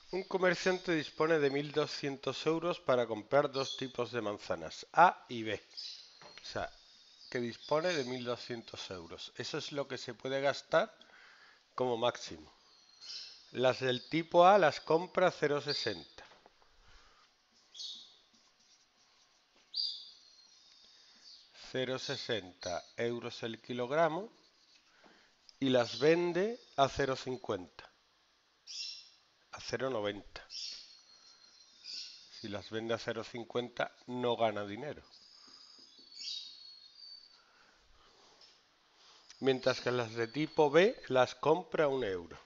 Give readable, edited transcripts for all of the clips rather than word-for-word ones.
Un comerciante dispone de 1.200 euros para comprar dos tipos de manzanas, A y B. O sea, que dispone de 1.200 euros. Eso es lo que se puede gastar como máximo. Las del tipo A las compra a 0,60. 0,60 euros el kilogramo y las vende a 0,50. A 0,90. Si las vende a 0,50 no gana dinero. Mientras que las de tipo B las compra a 1 euro.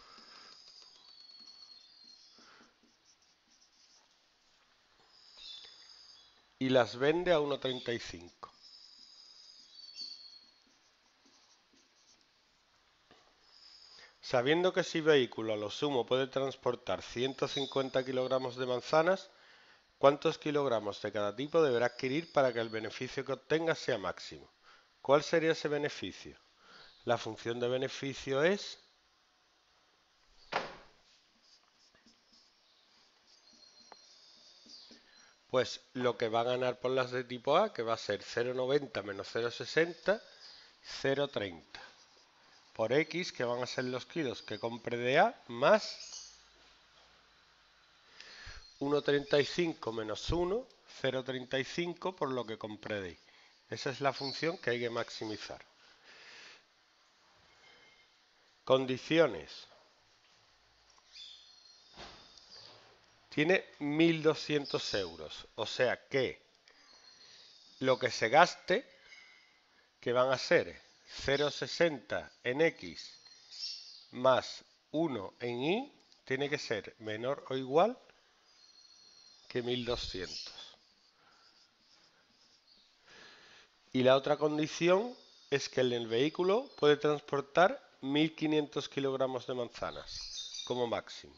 Y las vende a 1,35. Sabiendo que si vehículo a lo sumo puede transportar 150 kilogramos de manzanas, ¿cuántos kilogramos de cada tipo deberá adquirir para que el beneficio que obtenga sea máximo? ¿Cuál sería ese beneficio? La función de beneficio es pues lo que va a ganar por las de tipo A, que va a ser 0,90 menos 0,60, 0,30. Por X, que van a ser los kilos que compre de A, más 1,35 menos 1, 0,35 por lo que compré de Y. Esa es la función que hay que maximizar. Condiciones. Tiene 1.200 euros. O sea que lo que se gaste, que van a ser 0,60 en X más 1 en Y, tiene que ser menor o igual que 1.200. Y la otra condición es que en el vehículo puede transportar 1.500 kilogramos de manzanas como máximo.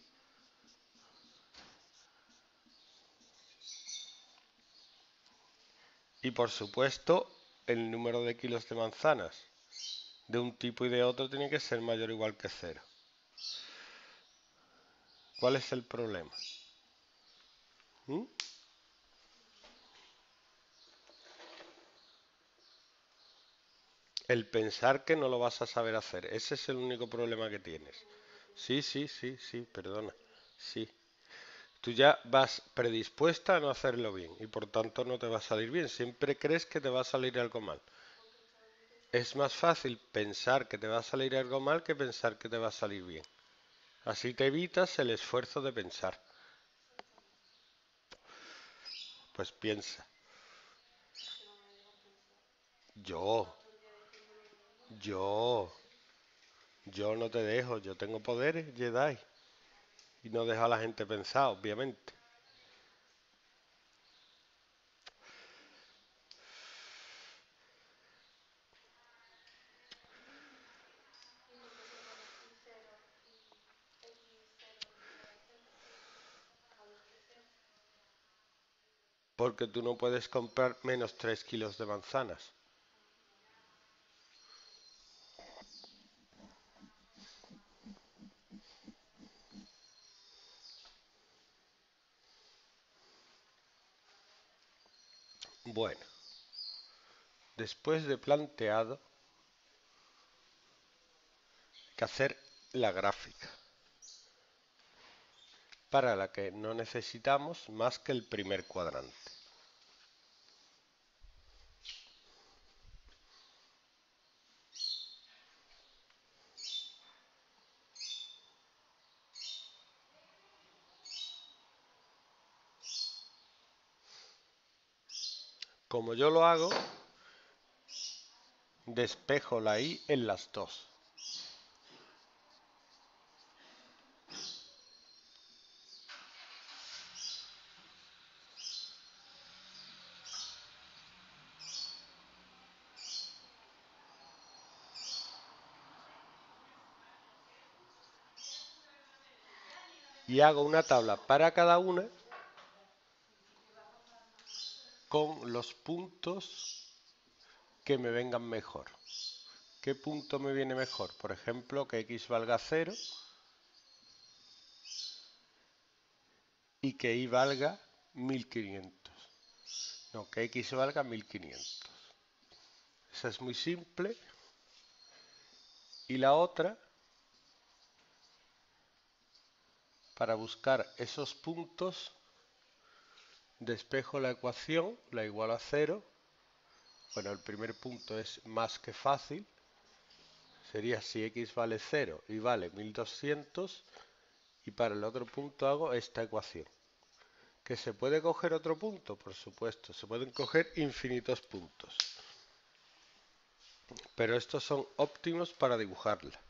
Y por supuesto, el número de kilos de manzanas de un tipo y de otro tiene que ser mayor o igual que 0. ¿Cuál es el problema? ¿Mm? El pensar que no lo vas a saber hacer. Ese es el único problema que tienes. Sí, sí, sí, sí, perdona. Sí. Tú ya vas predispuesta a no hacerlo bien y por tanto no te va a salir bien. Siempre crees que te va a salir algo mal. Es más fácil pensar que te va a salir algo mal que pensar que te va a salir bien. Así te evitas el esfuerzo de pensar. Pues piensa. Yo, yo, yo no te dejo. Yo tengo poderes, Jedi. Y no dejo a la gente pensar, obviamente. Porque tú no puedes comprar menos 3 kilos de manzanas. Bueno, después de planteado, hay que hacer la gráfica, para la que no necesitamos más que el primer cuadrante. Como yo lo hago, despejo la Y en las dos. Y hago una tabla para cada una con los puntos que me vengan mejor. ¿Qué punto me viene mejor? Por ejemplo, que X valga 0 y que y valga 1500. No, que x valga 1500. Esa es muy simple. Y la otra, para buscar esos puntos, despejo la ecuación, la igualo a 0. Bueno, el primer punto es más que fácil. Sería si x vale 0 y vale 1200. Y para el otro punto hago esta ecuación. ¿Que se puede coger otro punto? Por supuesto, se pueden coger infinitos puntos. Pero estos son óptimos para dibujarla.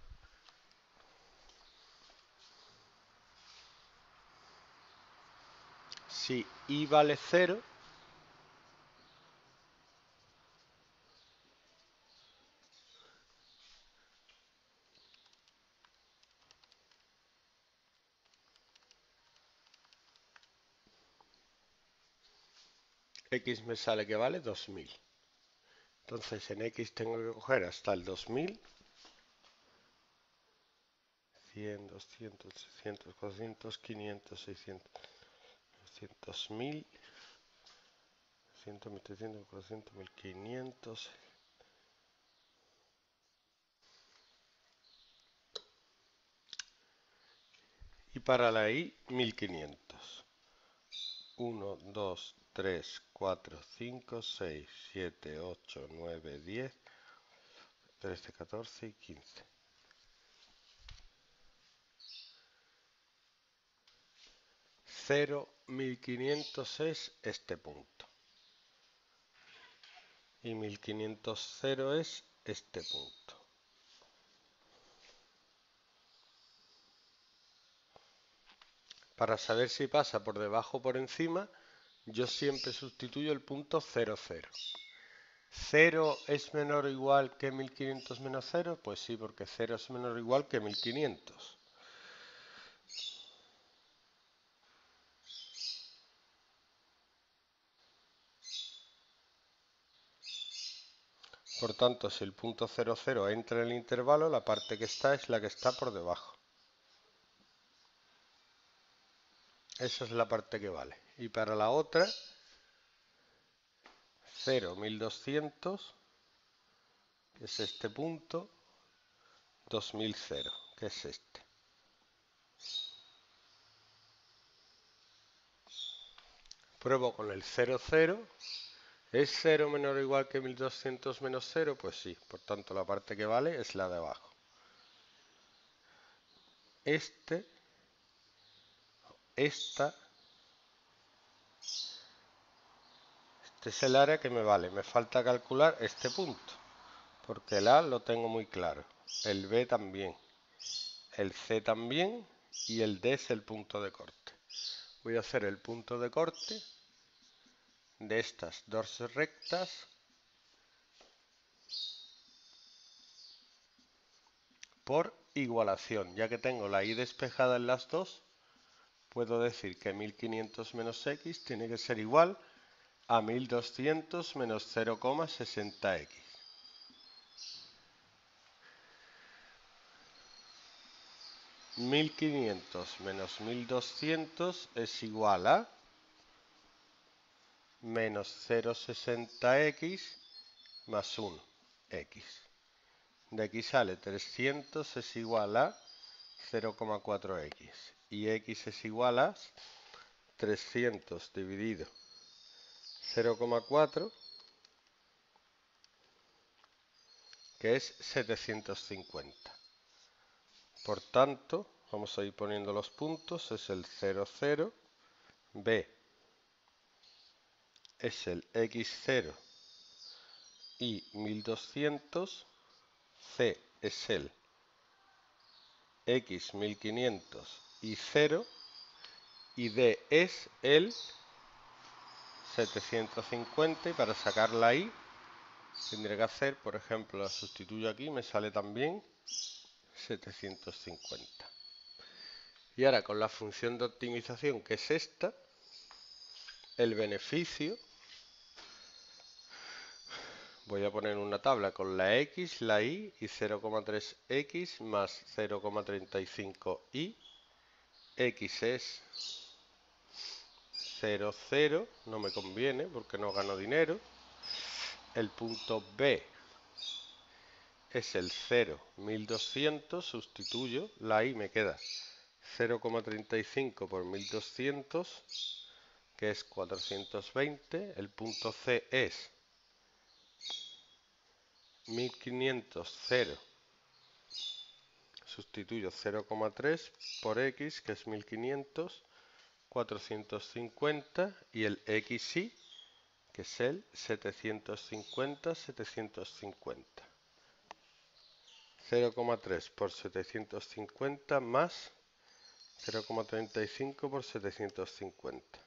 Si y vale 0, x me sale que vale 2000. Entonces en x tengo que coger hasta el 2000. 100, 200, 300, 400, 500, 600, 900, 1000, 100, 1300, 400, 1500. Y para la i, 1500. 1, 2, 3, 4, 5, 6, 7, 8, 9, 10, 13, 14 y 15. 0, 1500 es este punto. Y 1500 es este punto. Para saber si pasa por debajo o por encima, yo siempre sustituyo el punto 0, 0. ¿0 es menor o igual que 1500 menos 0? Pues sí, porque 0 es menor o igual que 1500. Por tanto, si el punto 0, 0 entra en el intervalo, la parte que está es la que está por debajo. Esa es la parte que vale. Y para la otra, 0, 1200, que es este punto, 2000, que es este. Pruebo con el 0, 0. ¿Es 0 menor o igual que 1200 menos 0? Pues sí, por tanto la parte que vale es la de abajo. Este es el área que me vale. Me falta calcular este punto, porque el A lo tengo muy claro, el B también, el C también y el D es el punto de corte. Voy a hacer el punto de corte de estas dos rectas por igualación. Ya que tengo la y despejada en las dos, puedo decir que 1500 menos x tiene que ser igual a 1200 menos 0,60x. 1500 menos 1200 es igual a menos 0,60x más 1x. De aquí sale 300 es igual a 0,4x. Y x es igual a 300 dividido 0,4, que es 750. Por tanto, vamos a ir poniendo los puntos. Es el 0, 0. B es el x0 y 1200. C es el x 1500 y 0. Y D es el 750. Y para sacar la i, tendré que hacer, por ejemplo, la sustituyo aquí, me sale también 750. Y ahora con la función de optimización, que es esta, el beneficio, voy a poner una tabla con la x, la y 0,3x más 0,35y. X es 0, 0, no me conviene porque no gano dinero. El punto B es el 0, 1200, sustituyo, la I me queda 0,35 por 1200, que es 420. El punto C es 1500, 0, sustituyo 0,3 por X, que es 1500, 450, y el XY, que es el 750, 750. 0,3 por 750 más 0,35 por 750.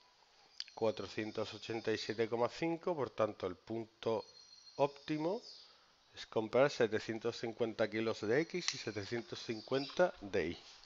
487,5, por tanto el punto óptimo es comprar 750 kilos de X y 750 de Y.